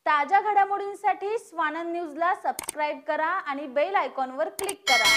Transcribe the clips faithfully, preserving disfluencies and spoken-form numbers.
ताज्या घडामोडींसाठी स्वानंद न्यूजला सबस्क्राइब करा आणि बेल आयकॉनवर क्लिक करा।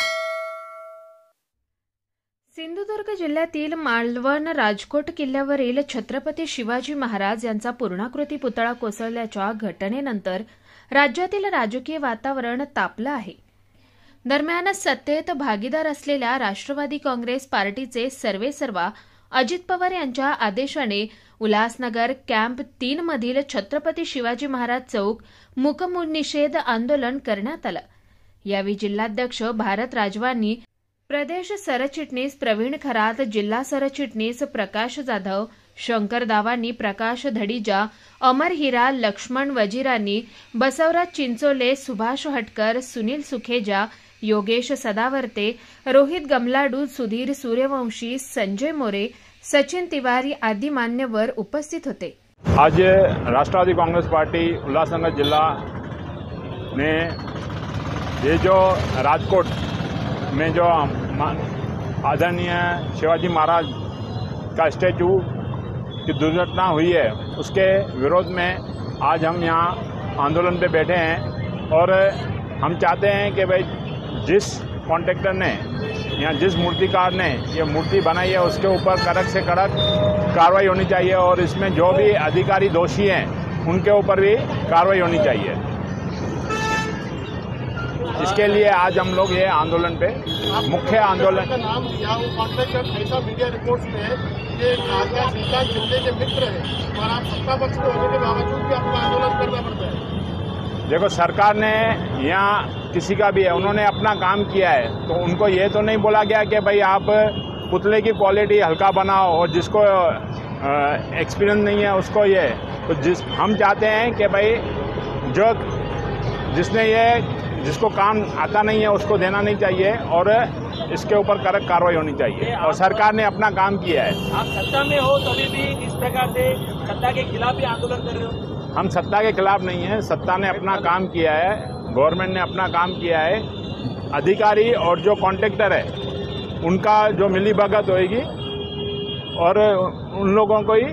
सिंधुदुर्ग जिल्ह्यातील मालवण राजकोट किल्ल्यावरील छत्रपती शिवाजी महाराज यांचा पूर्णाकृती पुतळा कोसळल्याच्या घटनेनंतर राज्यातील राजकीय वातावरण तापलं आहे। दरम्यान सत्तेत भागीदार असलेल्या राष्ट्रवादी काँग्रेस पार्टीचे सर्वेसर्वा अजित पवार यांच्या आदेशाने उल्हासनगर कॅम्प तीन मधील छत्रपती शिवाजी महाराज चौक मूकनिषेध आंदोलन करण्यात आलं। यावेळी जिल्हाध्यक्ष भारत राजवानी, प्रदेश सरचिटणीस प्रवीण खरात, जिल्हा सरचिटणीस प्रकाश जाधव, शंकर दावानी, प्रकाश धडीजा, अमर हिरा, लक्ष्मण वजीरानी, बसवराज चिंचोले, सुभाष हटकर, सुनील सुखेजा, योगेश सदावर्ते, रोहित गमलाडू, सुधीर सूर्यवंशी, संजय मोरे, सचिन तिवारी आदि मान्यवर उपस्थित होते। आज राष्ट्रवादी कांग्रेस पार्टी उल्हासनगर जिला ने ये जो राजकोट में जो आदरणीय शिवाजी महाराज का स्टैचू की दुर्घटना हुई है, उसके विरोध में आज हम यहाँ आंदोलन पे बैठे हैं। और हम चाहते हैं कि भाई जिस कॉन्ट्रैक्टर ने या जिस मूर्तिकार ने ये मूर्ति बनाई है उसके ऊपर कड़क से कड़क कार्रवाई होनी चाहिए और इसमें जो भी अधिकारी दोषी हैं उनके ऊपर भी कार्रवाई होनी चाहिए। इसके लिए आज हम लोग ये आंदोलन पे मुख्य आंदोलन का नाम लिया, वो कॉन्ट्रैक्टर ऐसा मीडिया रिपोर्ट्स में कि श्रीकांत शिंदे के मित्र है और आप सत्ता पक्ष में होने के बावजूद भी आपको आंदोलन करना पड़ता है। देखो, सरकार ने यहाँ किसी का भी है, उन्होंने अपना काम किया है, तो उनको ये तो नहीं बोला गया कि भाई आप पुतले की क्वालिटी हल्का बनाओ और जिसको एक्सपीरियंस नहीं है उसको ये। तो जिस हम चाहते हैं कि भाई जो जिसने ये जिसको काम आता नहीं है उसको देना नहीं चाहिए और इसके ऊपर कड़क कार्रवाई होनी चाहिए। और सरकार ने अपना काम किया है। आप सत्ता में हो तभी भी इस प्रकार से सत्ता के खिलाफ भी आंदोलन कर रहे हो? हम सत्ता के खिलाफ नहीं है, सत्ता ने अपना काम किया है, गवर्नमेंट ने अपना काम किया है। अधिकारी और जो कॉन्ट्रैक्टर है उनका जो मिली भगत होएगी और उन लोगों को ही,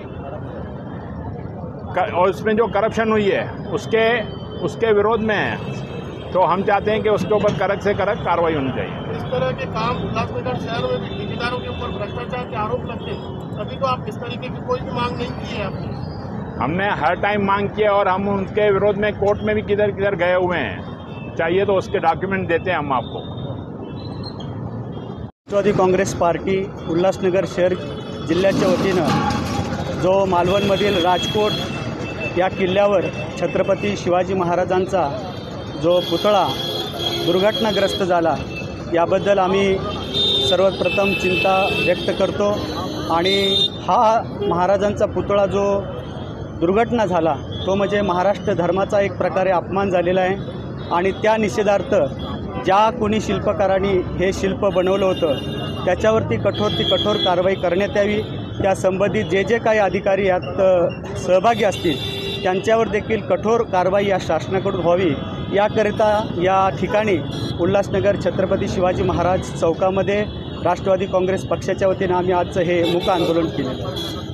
और इसमें जो करप्शन हुई है उसके उसके विरोध में है। तो हम चाहते हैं कि उसके ऊपर कड़क से कड़क कार्रवाई होनी चाहिए। इस तरह के काम उल्लासनगर शहर में ठेकेदारों के ऊपर भ्रष्टाचार के आरोप लगते हैं, तभी तो आप इस तरीके की कोई भी मांग नहीं की है आपने। हमने हर टाइम मांग की है और हम उनके विरोध में कोर्ट में भी किधर किधर गए हुए हैं। चाहिए तो उसके डॉक्यूमेंट देते हैं हम आपको। राष्ट्रवादी काँग्रेस पार्टी उल्हासनगर शहर जिल्ह्याच्या वतीनं जो मालवणमधील राजकोट या किल्ल्यावर छत्रपती शिवाजी महाराजांचा जो पुतळा दुर्घटनाग्रस्त झाला, याबद्दल आम्ही सर्वप्रथम चिंता व्यक्त करतो। आणि हा महाराजांचा पुतळा जो दुर्घटना झाला तो म्हणजे महाराष्ट्र धर्माचा एक प्रकारे अपमान झालेला आहे। आणि त्या निषेधार्थ ज्या कोणी शिल्पकारांनी हे शिल्प बनवलं होतं त्याच्यावरती कठोर ती कठोर कारवाई करण्यात यावी। त्या संबंधित जे जे काही अधिकारी यात सहभागी असतील त्यांच्यावर देखील कठोर कारवाई या शासनाकडून व्हावी, याकरिता या ठिकाणी उल्हासनगर छत्रपती शिवाजी महाराज चौकामध्ये राष्ट्रवादी काँग्रेस पक्षाच्या वतीनं आम्ही आजचं हे मूक आंदोलन केलं।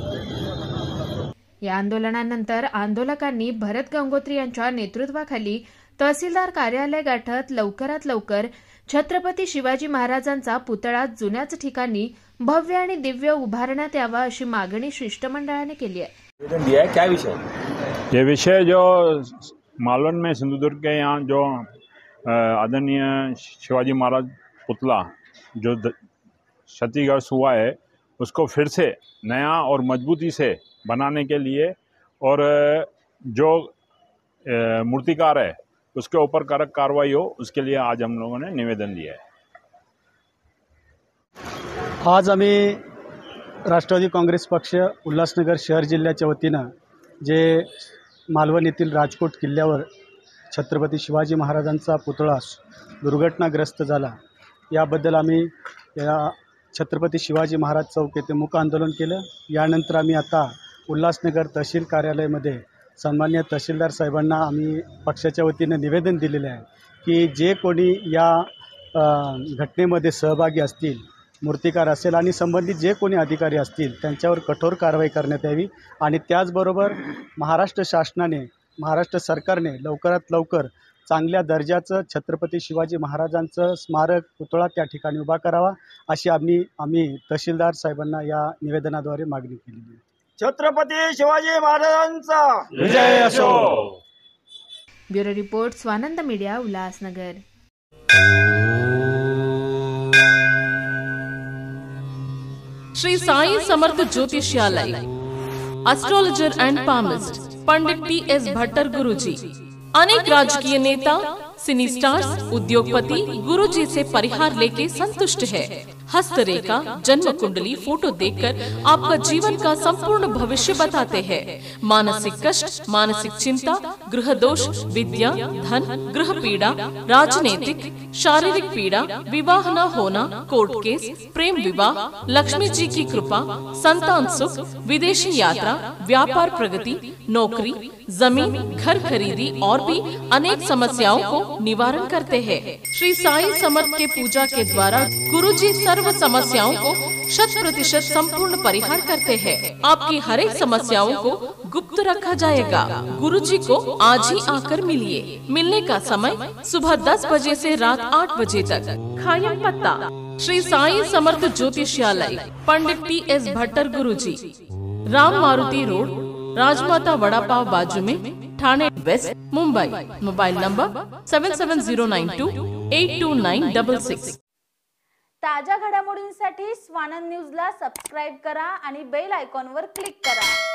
या आंदोलनानंतर आंदोलकांनी भरत गंगोत्री यांच्या नेतृत्वाखाली तहसीलदार कार्यालय गाठत लवकरात लवकर छत्रपती शिवाजी महाराजांचा पुतळा जुन्याच ठिकाणी भव्य आणि दिव्य उभारण्यात यावा अशी मागणी शिष्टमंडळाने केली आहे। क्या विषय? ये विषय जो मालवण में सिंधुदुर्ग के यहाँ जो आदरणीय शिवाजी महाराज पुतला जो क्षतिग्रस्त हुआ है उसको फिर से नया और मजबूती से बनाने के लिए और जो मूर्तिकार है उसके ऊपर कड़क कार्रवाई हो, उसके लिए आज हम लोगों ने निवेदन दिया है। आज आम्ही राष्ट्रवादी काँग्रेस पक्ष उल्हासनगर शहर जिल्ह्याच्या वतीनं जे मालवण येथील राजकोट किल्ल्यावर छत्रपती शिवाजी महाराजांचा पुतळा दुर्घटनाग्रस्त झाला, याबद्दल आम्ही या छत्रपती शिवाजी महाराज चौक येथे मूक आंदोलन केलं। यानंतर आम्ही आता उल्हासनगर तहसील कार्यालयामध्ये सन्माननीय तहसीलदार साहेबांना आम्ही पक्षाच्या वतीनं निवेदन दिलेले आहे की जे कोणी या घटनेमध्ये सहभागी असतील, मूर्तिकार असेल आणि संबंधित जे कोणी अधिकारी असतील त्यांच्यावर कठोर कारवाई करण्यात यावी। आणि त्याचबरोबर महाराष्ट्र शासनाने महाराष्ट्र सरकारने लवकरात लवकर चांगल्या दर्जाचं छत्रपती शिवाजी महाराजांचं स्मारक पुतळा त्या ठिकाणी उभा करावा अशी आम्ही आम्ही तहसीलदार साहेबांना या निवेदनाद्वारे मागणी केलेली आहे. छत्रपती शिवाजी महाराजांचा विजय असो. Bureau report Swanand media Ulhasnagar. Shri Sai Samarth ज्योतिषालय, astrologer and palmist Pandit P S Bhattar Guruji. अनेक राजकीय नेता, सिनी स्टार्स, उद्योगपति गुरुजी से परिहार लेके संतुष्ट है. हस्तरेखा, जन्म कुंडली फोटो देखकर आपका जीवन का संपूर्ण भविष्य बताते हैं. मानसिक कष्ट, मानसिक चिंता, गृह दोष, विद्या, धन, गृह पीड़ा, राजनीतिक, शारीरिक पीड़ा, विवाह न होना, कोर्ट केस, प्रेम विवाह, लक्ष्मी जी की कृपा, संतान सुख, विदेशी यात्रा, व्यापार प्रगति, नौकरी, जमीन, घर खरीदी और भी अनेक समस्याओं को निवारण करते हैं. श्री साई समर्थ के पूजा के द्वारा गुरुजी सर्व समस्याओं को शत प्रतिशत संपूर्ण परिहार करते हैं. आपकी हर एक समस्याओं को गुप्त रखा जाएगा. गुरुजी को आज ही आकर मिलिए. मिलने का समय सुबह दस बजे से रात आठ बजे तक. खायम पत्ता श्री साई समर्थ ज्योतिषालय, Pandit P S Bhattar Guruji, Ram Maruti road, Rajmata vada pav बाजू में, Thane west, Mumbai. Mobile number seven seven zero nine two eight two nine double six. ताज्या घडामोडींसाठी स्वानंद न्यूजला सबस्क्राईब करा आणि बेल आयकॉनवर क्लिक करा.